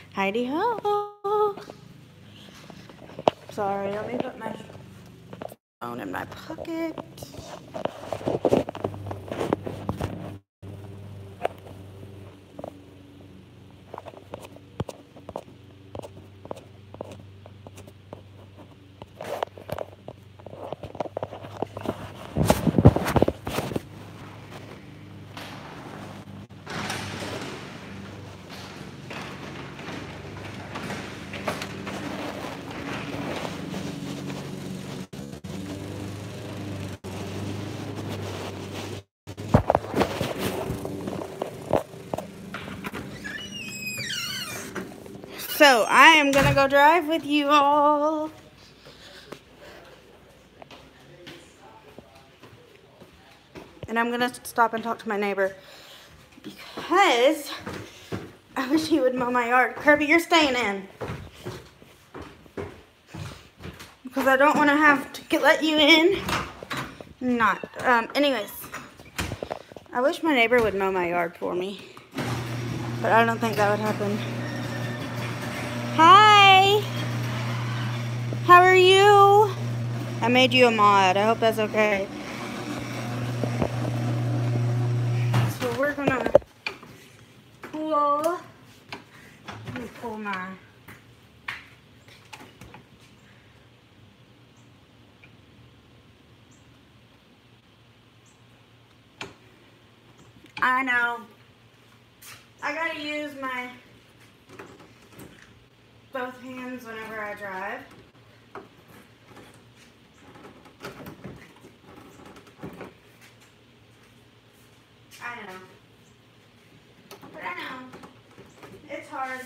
Heidi ho. Sorry, let me put my phone in my pocket. So, I am gonna go drive with you all. And I'm gonna stop and talk to my neighbor because I wish he would mow my yard. Kirby, you're staying in. Because I don't want to have to let you in. Not. Anyways. I wish my neighbor would mow my yard for me. But I don't think that would happen. Hi! How are you? I made you a mod. I hope that's okay. So we're gonna pull. Let me pull my. I know. I gotta use my both hands whenever I drive. I know. But I know. It's hard.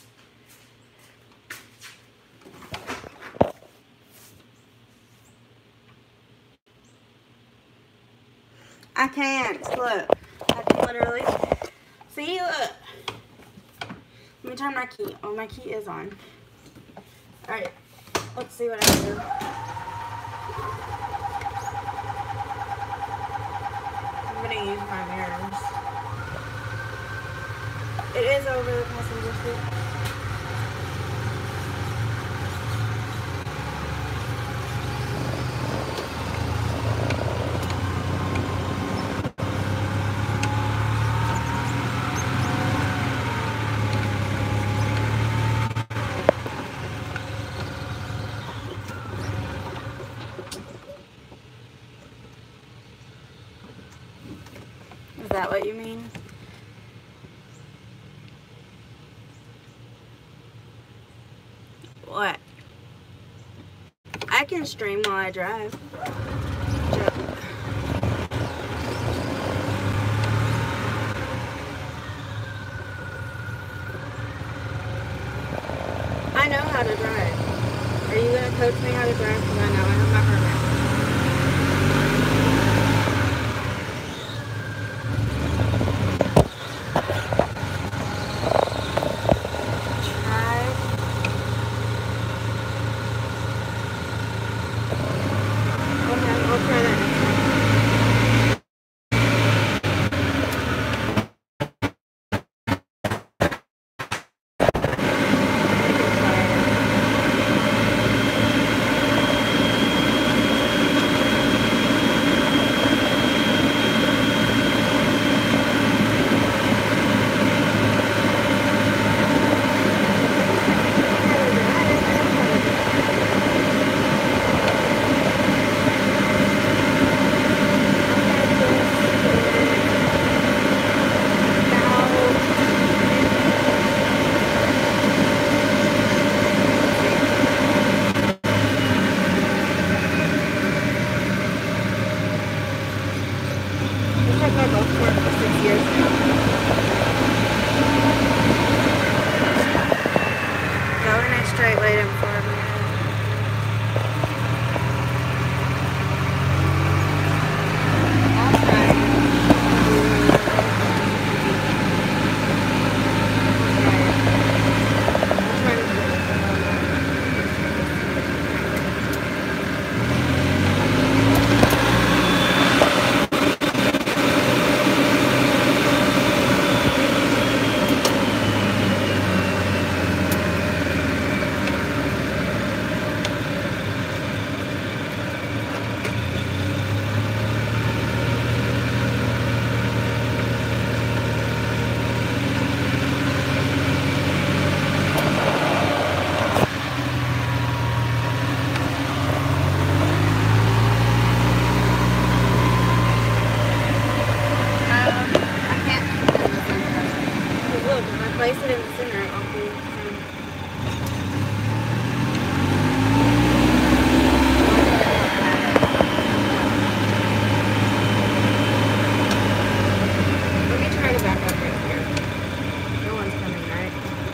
I can't. Look. I can literally. See? Look. Let me turn my key. Oh, my key is on. Alright. Let's see what I can do. I'm going to use my mirrors. It is over the passenger seat. Is that what you mean? What? I can stream while I drive. I know how to drive. Are you going to coach me how to drive? Because I know I have my permit. place it in the center. I'll be Let me try to back up right here. No one's coming, right?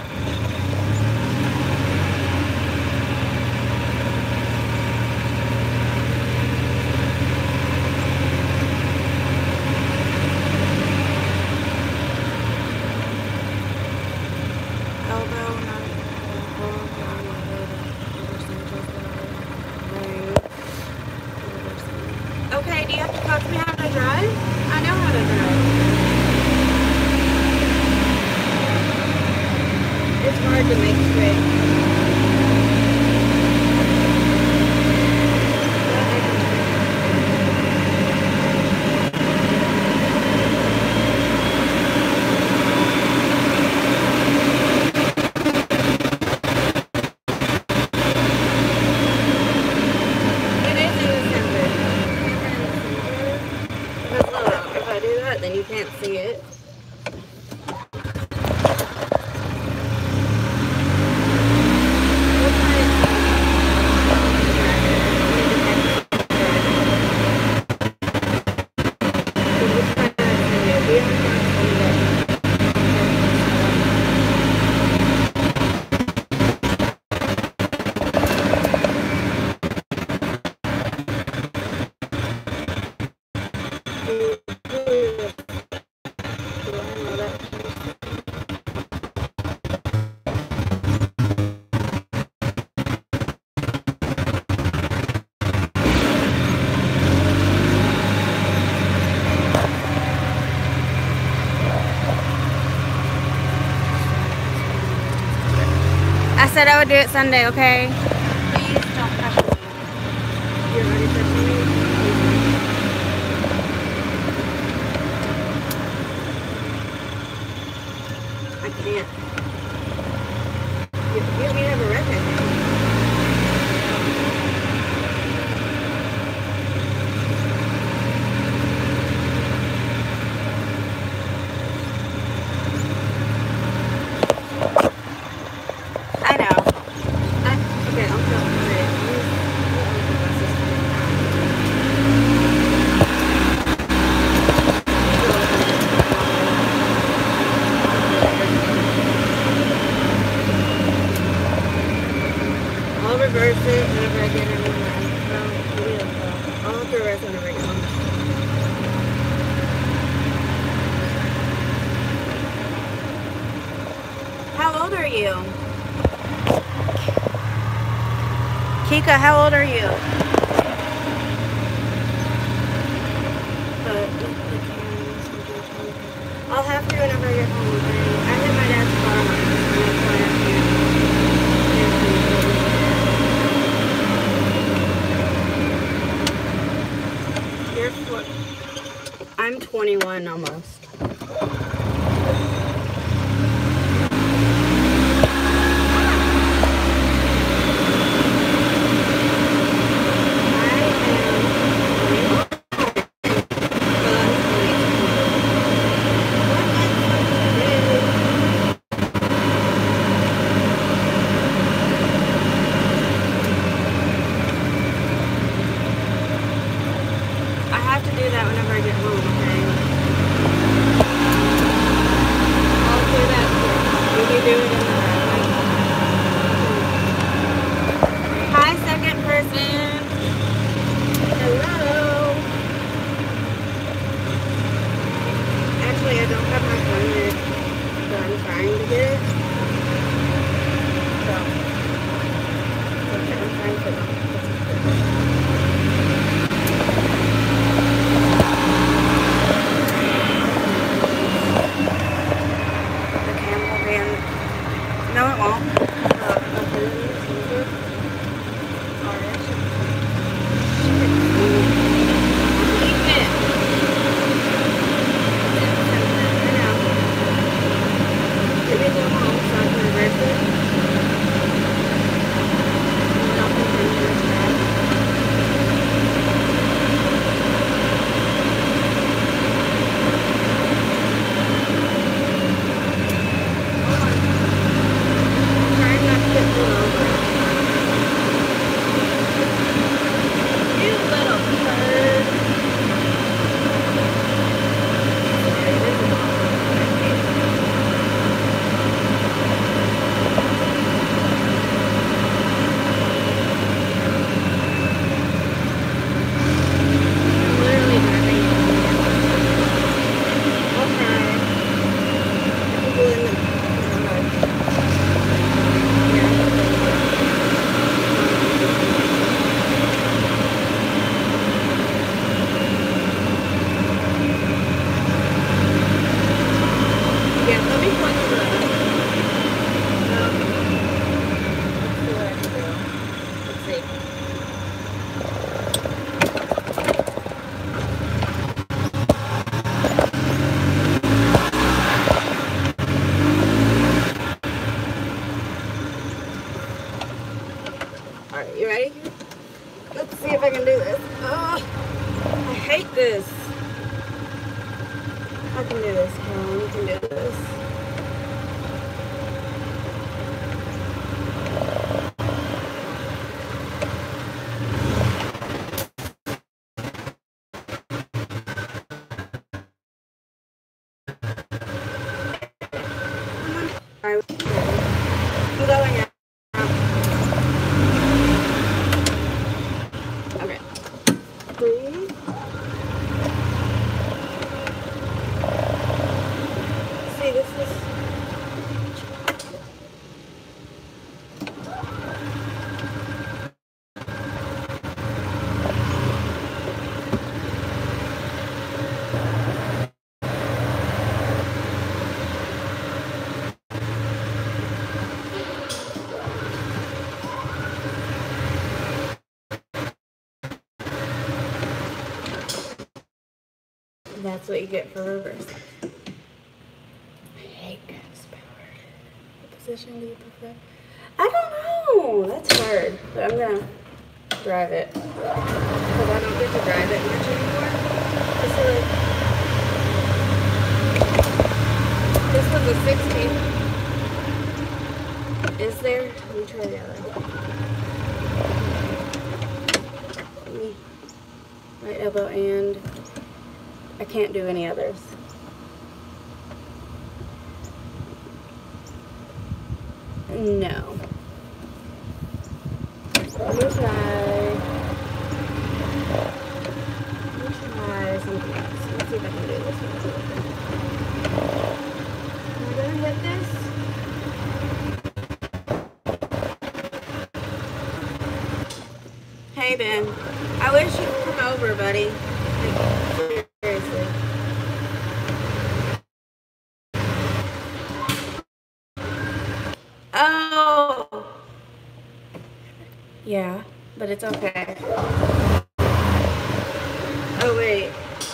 Okay, do you have to coach me how to drive? I know how to drive. It's hard to make straight. Then you can't see it. I said I would do it Sunday, okay? Please don't pressure me. You're already pressuring me? I can't. You have a wreck, I think. I'll reverse it whenever I get it in my I'll have to reverse it whenever I get home. How old are you? Kika, how old are you? I'll have to whenever I get home. I hit my dad's car on I'm 21 almost. I have to do that whenever I get home, okay? this. I'm going out. Okay. 3. See, this is. That's what you get for reverse. I hate gas powered. What position do you prefer? I don't know. That's hard. But I'm gonna drive it. Because I don't get to drive it much anymore. This was a 16. Is there? Let me try the other. Right elbow and I can't do any others. No. Let me try something else. Let's see if I can do this one. Am I gonna hit this? Hey Ben, I wish you'd come over, buddy. Like, seriously. Oh! Yeah, but it's okay. Oh, wait.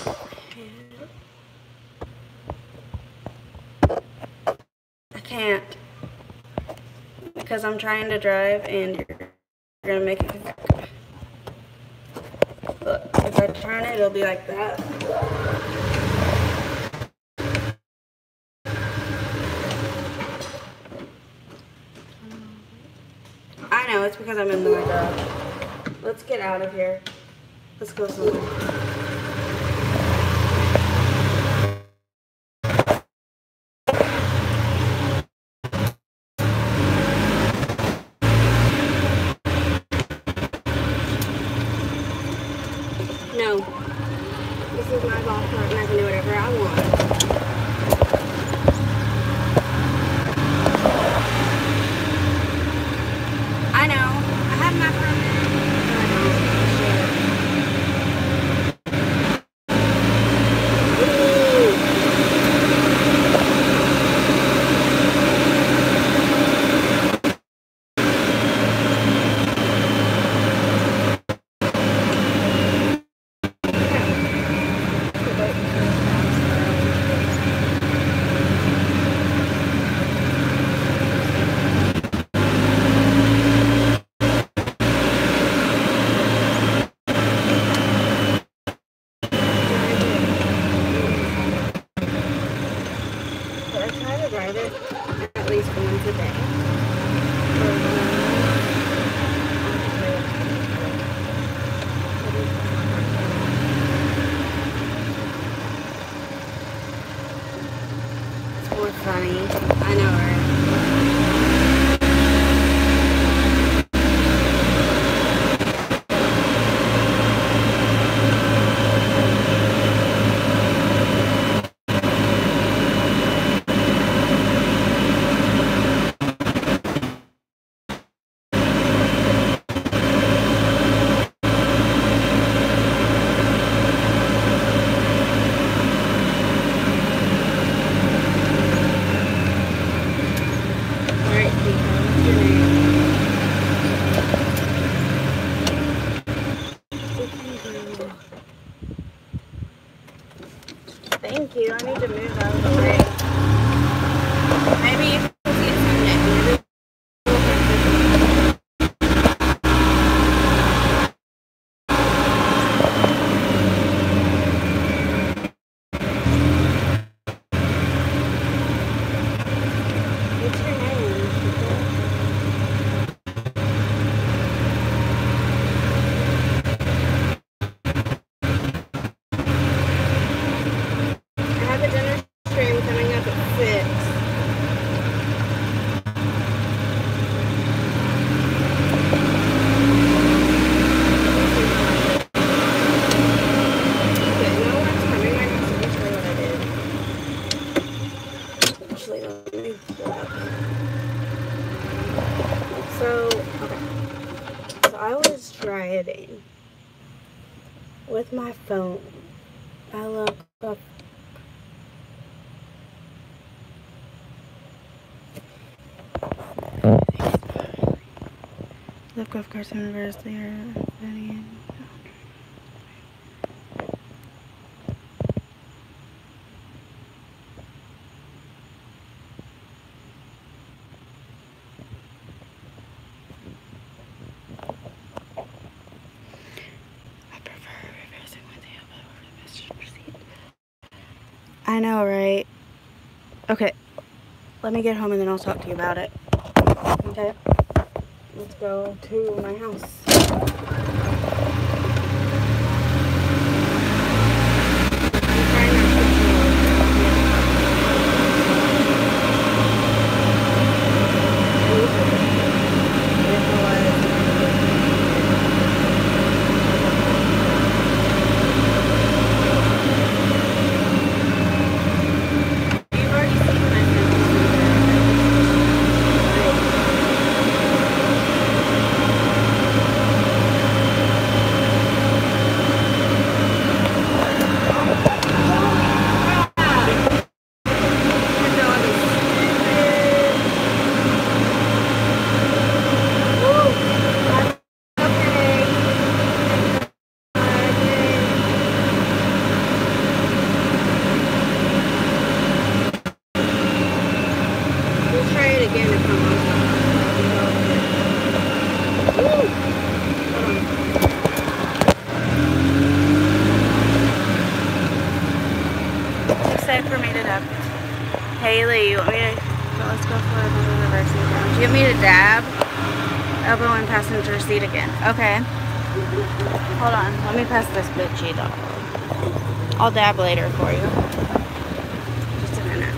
I can't. Because I'm trying to drive and you're going to make it back. Look, if I turn it, it'll be like that. I know, it's because I'm in my garage. Let's get out of here. Let's go somewhere. No. This is my golf cart and I can do whatever I want. I know. I have my permit. Drive it at least once a day. It's more funny. I know, right? Wait, let me pull it up. So, okay. So I was driving with my phone. I look up. Look, Golfcart University or any. I know, right? Okay, let me get home and then I'll talk to you about it. Okay, let's go to my house. For me to dab. Haley, you want me to let's go for another reverse down. Do you want me to dab? Elbow in passenger seat again. Okay. Hold on. Let me pass this bitchy dog. I'll dab later for you. Just a minute.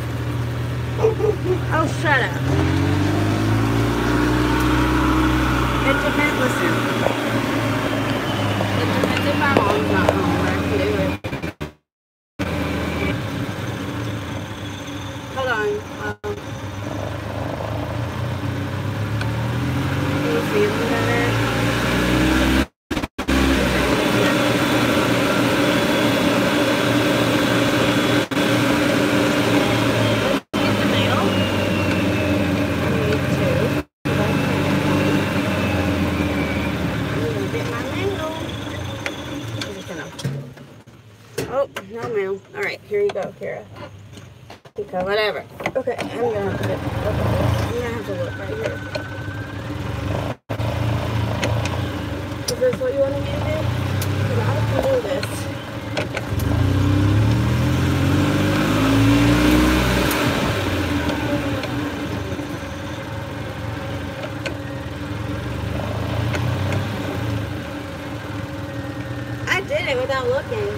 Oh, shut up. It depends. Listen. It depends if my mom's not home. I can do it. Hold on. Can you see it better? Let's get the mail. I need to. I'm gonna get my mail. I'm just gonna. Oh, no mail. All right, here you go, Kara. Okay, whatever. Okay, I'm gonna have to look at this. I'm gonna have to look right here. Is this what you want me to do? Because I can do this. I did it without looking.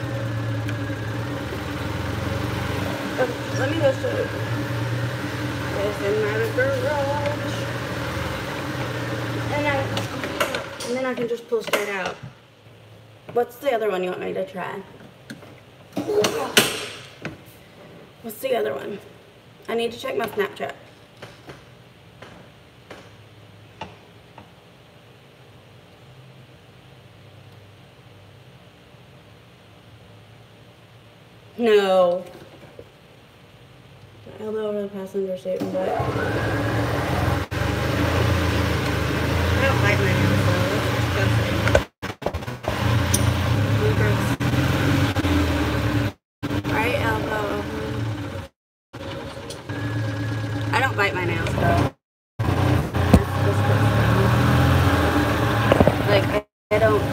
Let me go show you. It's in my garage. And then I can just pull straight out. What's the other one you want me to try? What's the other one? I need to check my Snapchat. No. Elbow over the passenger seat and butt. I don't like my nails though. That's disgusting. Right elbow over. I don't bite my nails though. That's disgusting. Like I don't.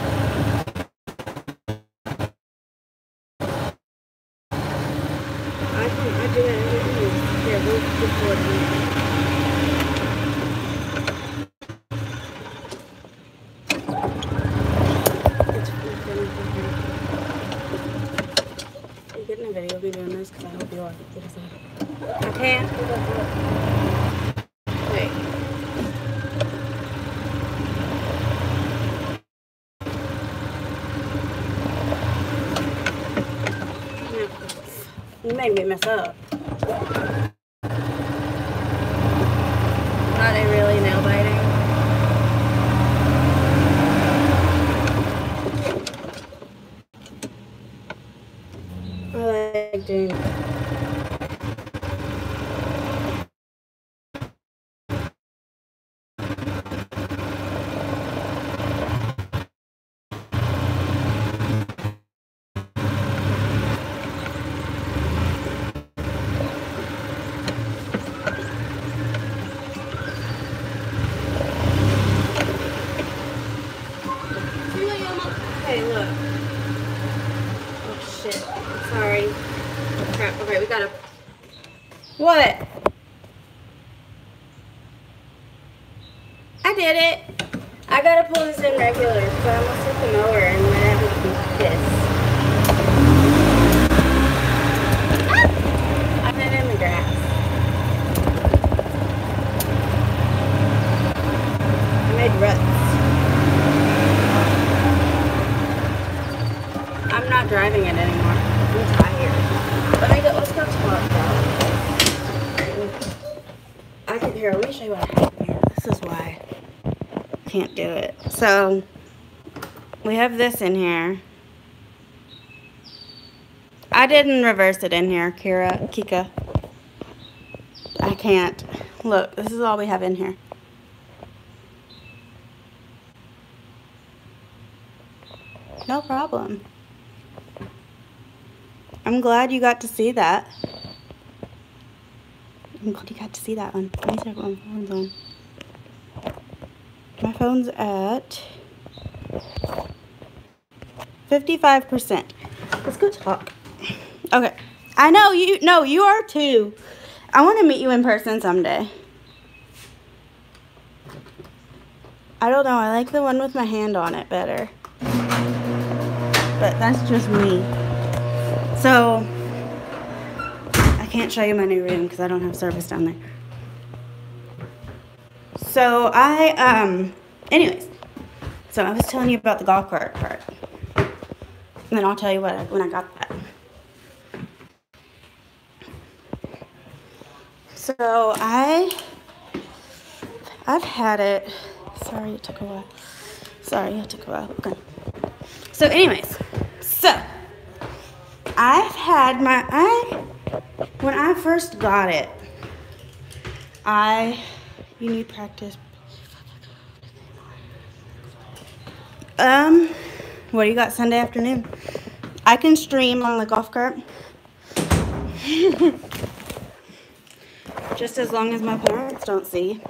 I do it. Here, we'll record me. Are you getting a video of me doing this? Because I hope you are. I can't. Wait. You made me mess up. Not a really nail biting. I like doing that. Hey, look. Oh, shit. Sorry. Crap. Okay, we gotta... What? I did it. I gotta pull this in regular because I almost hit the mower and then I have to be pissed. I put it in the grass. I made ruts. I'm not driving it anymore. I'm tired. Let's go talk about here, let me show you what happened here. This is why I can't do it. So, we have this in here. I didn't reverse it in here, Kika. I can't. Look, this is all we have in here. No problem. I'm glad you got to see that. I'm glad you got to see that one. Let me check what my phone's on. My phone's at 55%. Let's go talk. Okay. I know you. No, you are too. I want to meet you in person someday. I don't know. I like the one with my hand on it better. But that's just me. So, I can't show you my new room because I don't have service down there. So, anyways. So, I was telling you about the golf cart part. And then I'll tell you when I got that. So, I've had it. Sorry, it took a while. Okay. So, anyways. So, when I first got it, you need practice. What do you got Sunday afternoon? I can stream on the golf cart. Just as long as my parents don't see.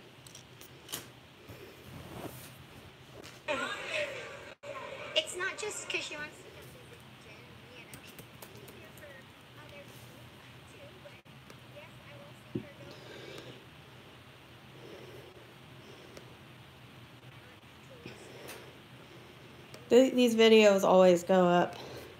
It's not just because she wants to come visit Jen, you know. She's here for other people too, but yes, I will see her go. These videos always go up.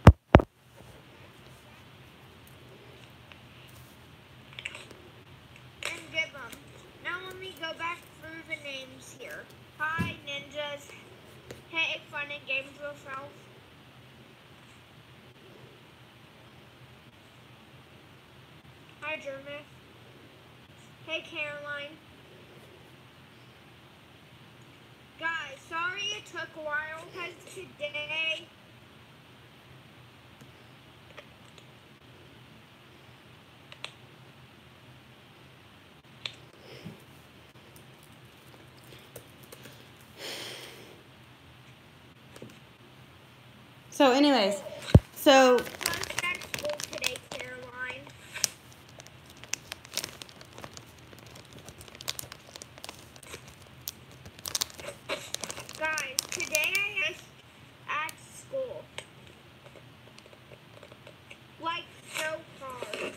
And give them. Now let me go back through the names here. Hi, ninjas. Hey, fun and games yourself. Hi, Jeremy. Hey, Caroline. Guys, sorry it took a while because today... So anyways, so... First at school today, Caroline. Guys, today I was at school. Like, so hard.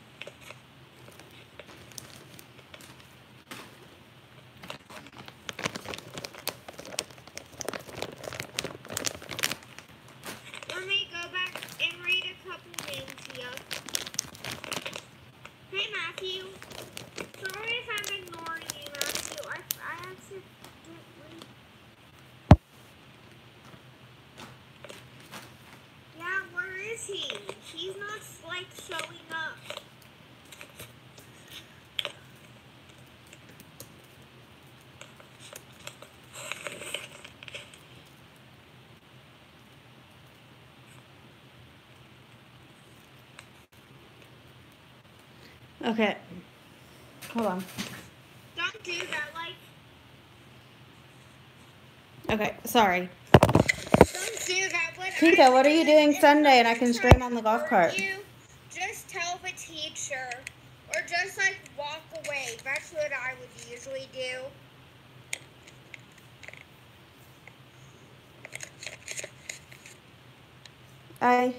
Let me go back and read a couple names here. Hey, Matthew. Sorry if I'm ignoring you, Matthew. I accidentally... Yeah, where is he? He's not, like, showing up. Okay. Hold on. Don't do that, like... Okay, sorry. Don't do that. Tinka, what are you doing Sunday and I can stream on the golf cart? Just tell the teacher. Or just, like, walk away. That's what I would usually do. Why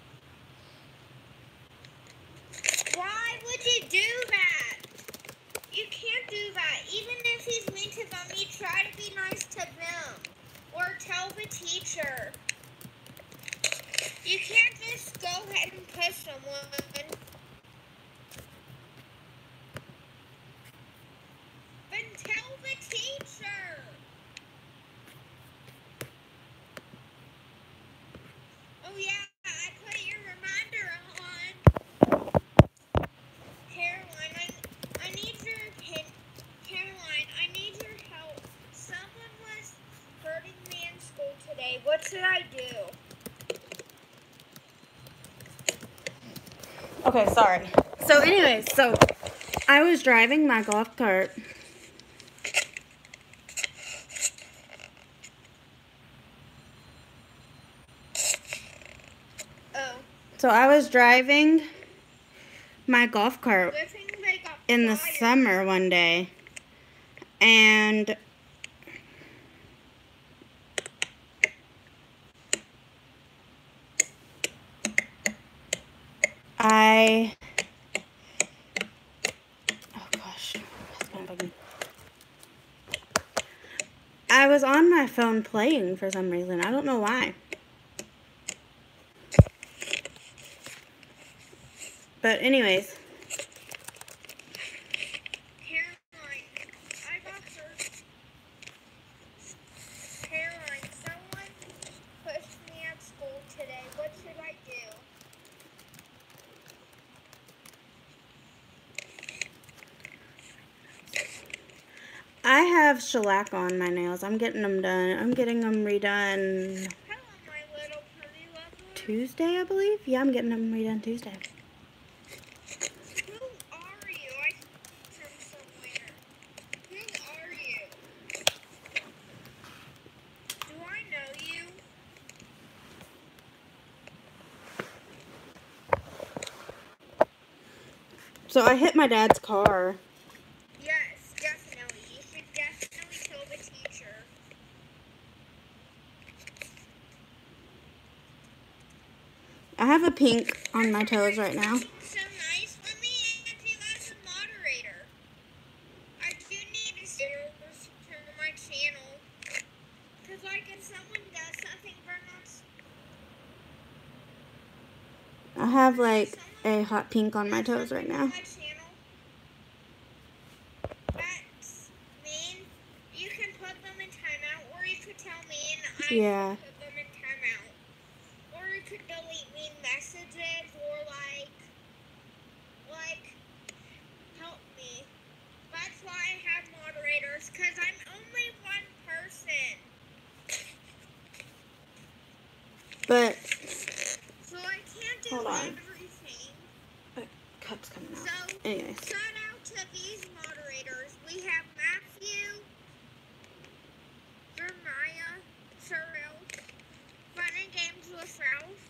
would you do that? You can't do that. Even if he's mean to them, you try to be nice to them. Or tell the teacher. You can't just go ahead and push someone. Then tell the teacher. Oh yeah, I put your reminder on. Caroline, I need your Caroline, I need your help. Someone was hurting me in school today. What should I do? Okay, sorry. So anyways, I was driving my golf cart. Oh. So I was driving my golf cart in the summer one day. And I was on my phone playing for some reason. I don't know why. But anyways. Caroline, I got hurt. Caroline, someone pushed me at school today. What should I do? I have shellac on my nails. I'm getting them done. I'm getting them redone Hello, my little pony lover. Tuesday, I believe. Yeah, I'm getting them redone Tuesday. Who are you? I from somewhere. Who are you? Do I know you? So I hit my dad's car. Yes, definitely. You should definitely tell the teacher. I have a pink on my toes right now. So nice. Let me add you as a moderator. I do need to share to my channel. Because, like, if someone does something for us... I have like a hot pink on my toes right now. That's mean. You can put them in timeout, or you could tell me and I Yeah. put them in timeout. Or you could delete me messages, or like help me. That's why I have moderators, because I'm only one person. But So I can't do hold on. everything. Cup's coming out. So, Anyways. shout out to these moderators. We have Matthew, Jeremiah, Cheryl, Fun and Games with Ralph,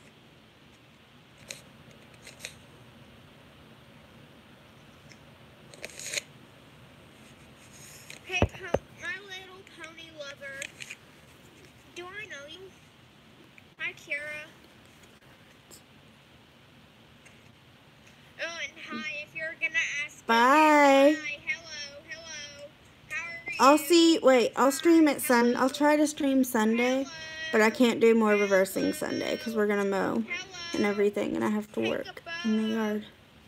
hey, my little pony lover. Do I know you? Hi, Kira. Oh, and hi, if you're gonna ask me, Bye. hi, hello. How are you? I'll stream it I'll try to stream Sunday, but I can't do more reversing Sunday because we're gonna mow and everything and I have to work in the yard.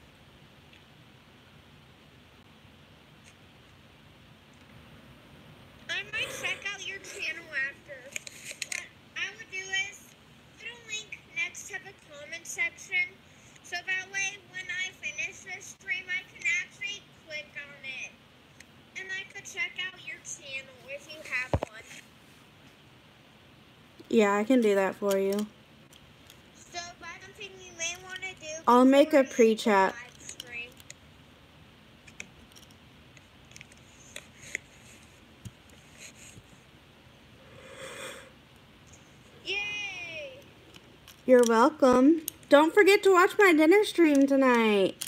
I might check out your channel after. What I would do is put a link next to the comment section, so that way when I finish this stream, I can actually click on it. And I could check out your channel if you have one. Yeah, I can do that for you. So that's something you may want to do. I'll make a pre-chat. You're welcome. Don't forget to watch my dinner stream tonight.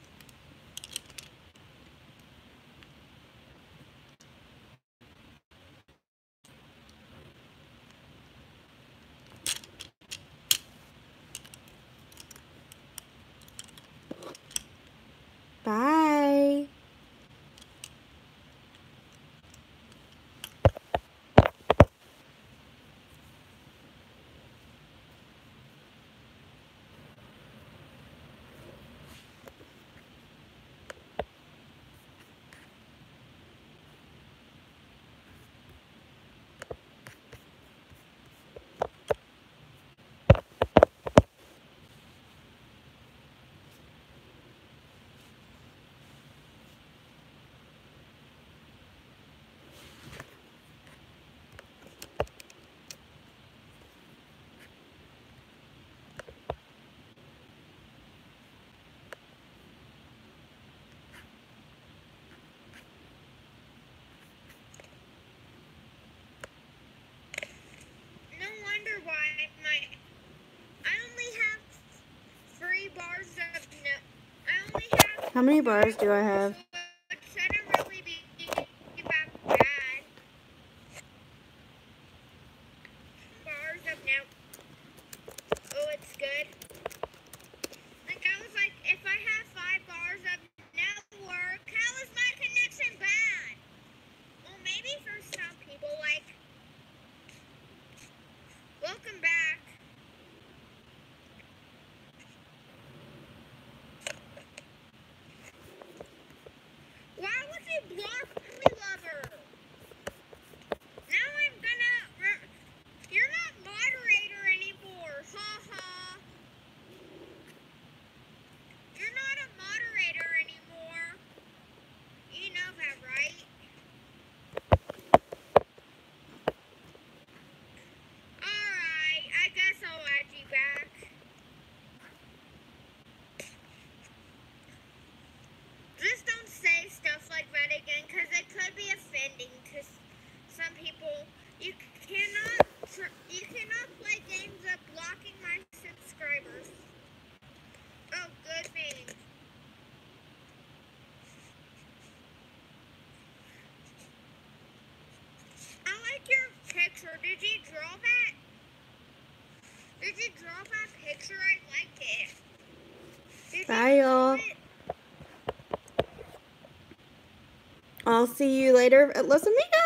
Bye. No wonder why I only have 3 bars of no. I only have. How many bars do I have? So it shouldn't really be that bad. Bars of no. Oh, it's good. Like I was like, if I have 5 bars of network, how is my connection bad? Well, maybe for some people, like, welcome back. Why would you block me, lover? Now I'm gonna. You're not moderator anymore. Ha ha. You're not a moderator anymore. You know that, right? Alright, I guess I'll add you back. Just don't say stuff like that again, because it could be offending to some people. You cannot play games of blocking my subscribers. Oh, good thing. I like your picture. Did you draw that? Did you draw that picture? I like it. Bye, y'all. I'll see you later at Los Amigos.